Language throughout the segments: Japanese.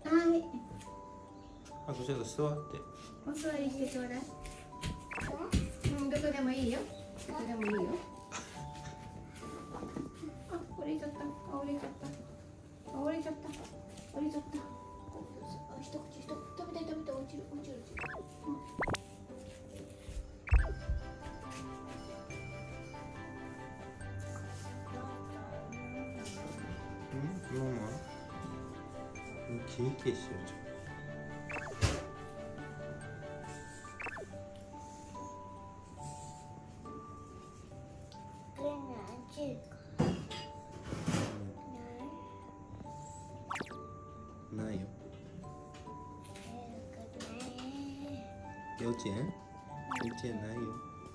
はい。 あとちょっと座って。 お座りしてちょうだい。うん、どこでもいいよ。どこでもいいよ。あ、折れちゃった。あ、折れちゃった。あ、折れちゃった。折れちゃった。あ、一口一口。食べたい食べたい。落ちる落ちる落ちる。 ママキリキリしてるじゃん。ないよ。幼稚園？幼稚園ないよ。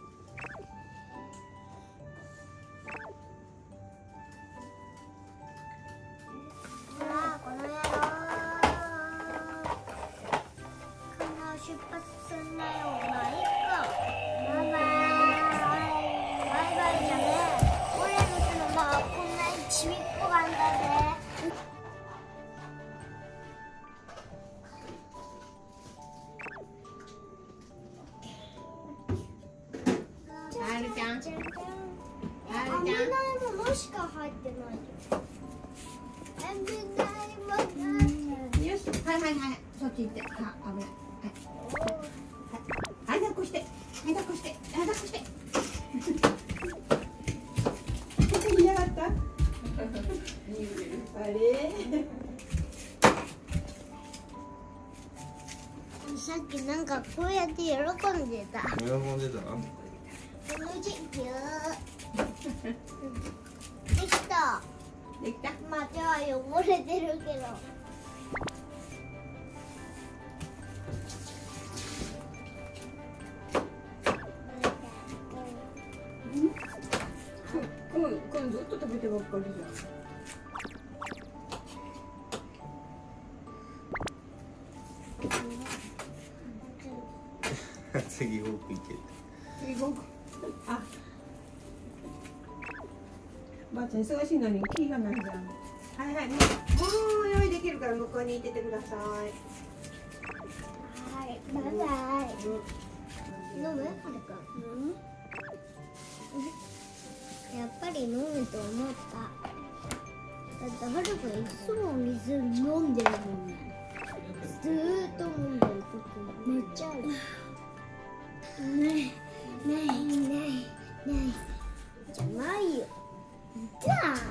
この野郎。出発すんなよ。まあいいか。バイバイ。バイバイじゃねえ。俺の手のまあこんなにちびっこなんだぜ。 はるちゃん。はるちゃん。 危ないものしか入ってないよ。危ないもの。 よし、はいはいはい。そっち行って。あ、危ない。はい。はい、抱っこして。はい、抱っこして。はい、抱っこして。嫌がった。あれ。 さっきなんかこうやって喜んでた。 喜んでた？ この時期できた。 できた。 まあ手は汚れてるけど。 くんずっと食べてばっかりじゃん。 次僕行け。 次僕。あ。ばあちゃん忙しいのに気がないじゃん。はいはい、もう用意できるから向こうに行っててください。 はい、バイバイ。飲む？はるか。やっぱり飲むと思った。だってはるかいつも水飲んでるもんね。ずーっと飲んでる時めっちゃある。ないじゃないよ。じゃあ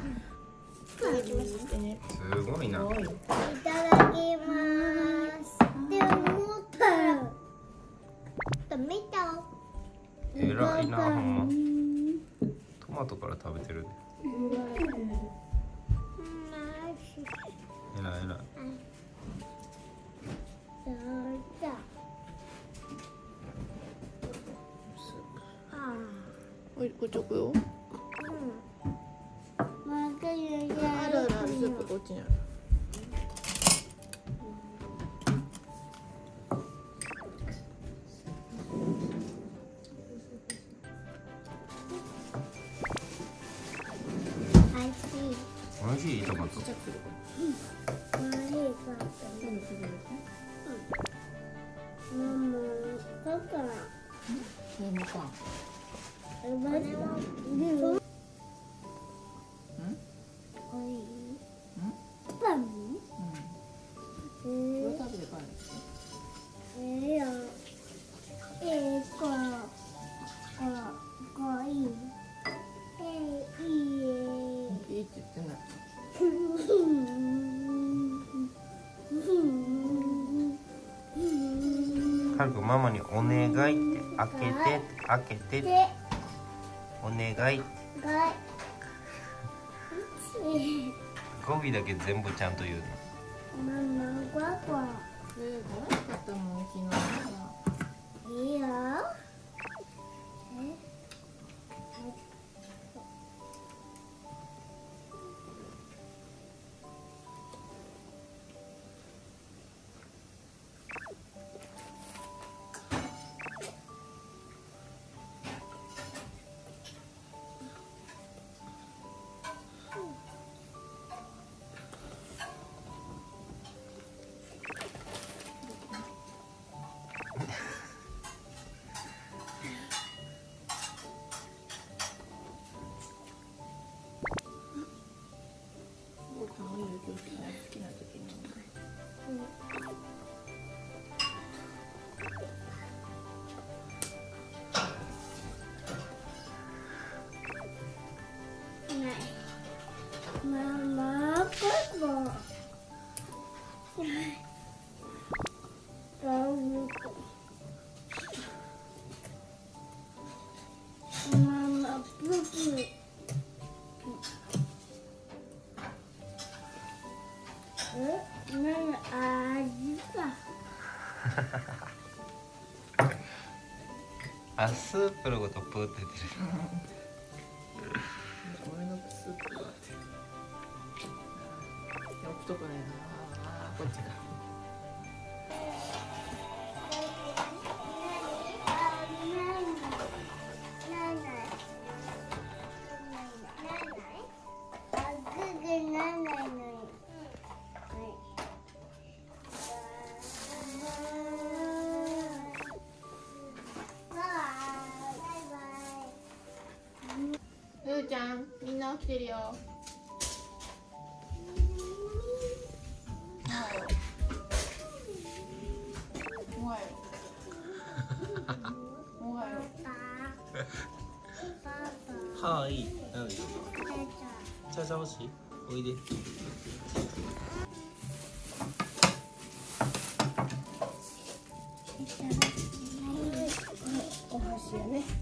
すごいな。 いただきますって思ったら見た。 えらいな、ほんま。トマトから食べてるね。えらいえらい。 こっち置くよ。 ああるあるある、スープこっちにある。 おいしいトマト。 いいって言ってない。 はるくんママにお願いって開けて開けてってお願いって語尾だけ全部ちゃんと言うの。 ママゴゴどうやったの昨日。 いいよ。 ママプープー。 あ、スープのことプーって言ってる。 俺のスープがあって。置くとこないな。こっちか。 ゆうちゃん、みんな起きてるよ。おはよう。おはよう。 はい。何でしょうか。チャーチャー欲しい？おいで。 お箸やね。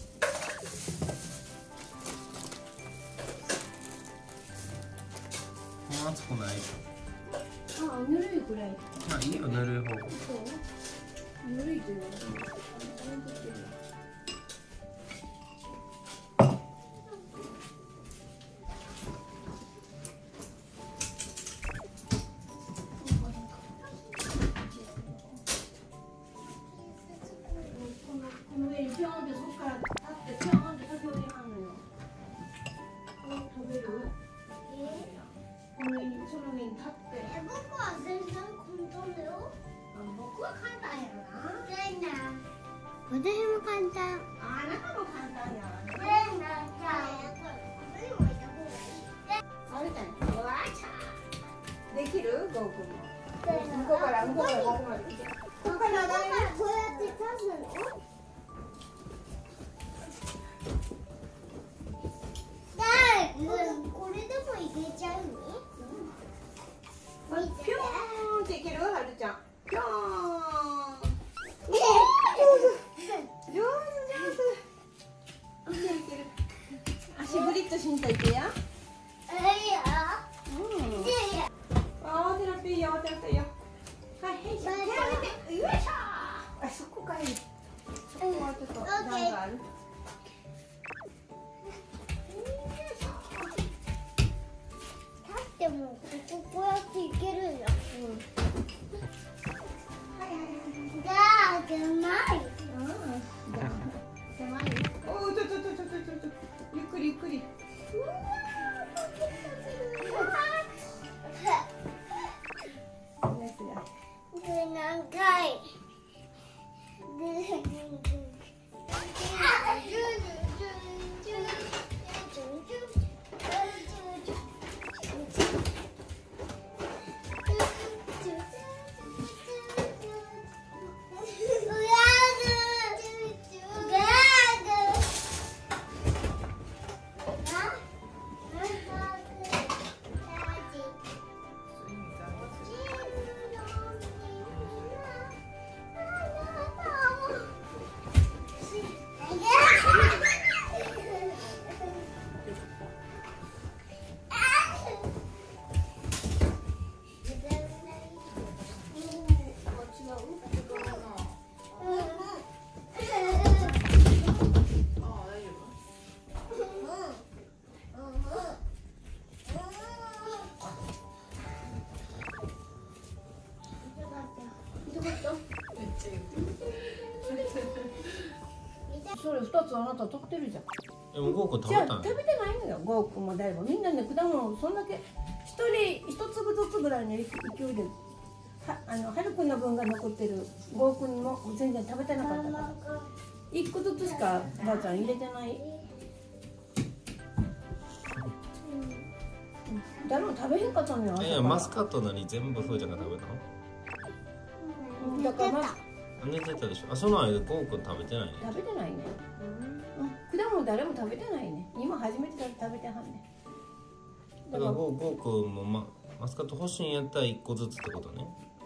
熱くないよ。 あ、ぬるいくらい。 まあいいよ、ぬるい方。 そう。ぬるいというのは。この上にピョンってそこから立ってピョンって食べようにはんのよ。食べる？この上にその上に立って。 僕は全然簡単だよ。 僕は簡単やろな。 私も簡単。 あなたも簡単やわね。あれだね。わーちゃー。できる？ゴーくんも。向こうからここまで。ここから誰？ こうやって立つの？これでもいけちゃうピョーンっていける？はるちゃん。ピョーン。上手。いけるいける。足ブリッとしんといてや。慌てなくていいよ、慌てなくていいよ。はい、手上げて。よいしょ。あ、そこがいい。そこはちょっと段がある。 でもこうやっていけるんだ。だー狭い。 狭い。おお、ちょ。ゆっくりゆっくり。 何回。 それ2つあなた取ってるじゃん。 でもゴーくん食じゃあべたん食べてないのよ、ゴーくんも大悟。みんなね、果物そんだけ一人一粒ずつぐらいの勢いではるくんの分が残ってる。ゴーくんも全然食べてなかったから1個ずつしかばあちゃん入れてない。誰も食べへんかったのよ。 いや、マスカットのに全部ふーちゃんが食べたの？ だから寝てたでしょ。あ、その間ゴーくん食べてないね。 食べてないね。果物誰も食べてないね。今初めて食べてはんね。 だからゴーくんもマスカット欲しいんやったら1個ずつってことね。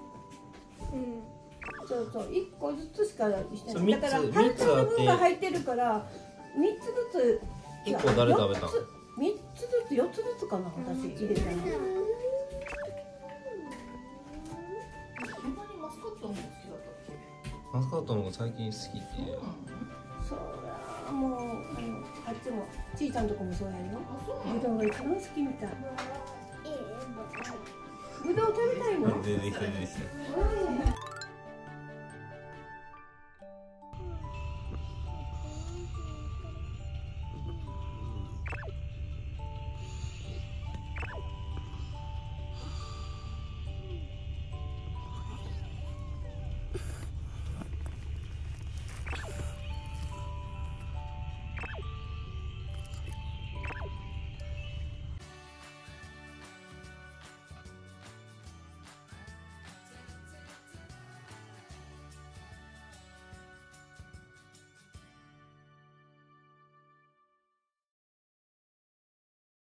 そうそう、1個ずつしかしてそうない。だからはるくんの分が入ってるから3つずつ。 1個誰食べたの？ 3つずつ4つずつかな、私入れたの。 そんなにマスカットの方が好きだったっけ？ マスカットの方が最近好きっていう。 そらもうあっちもちいちゃんとこもそうやよ。ぶどうが一番好きみたい。ぶどう食べたいの？ 出てきた出てきた。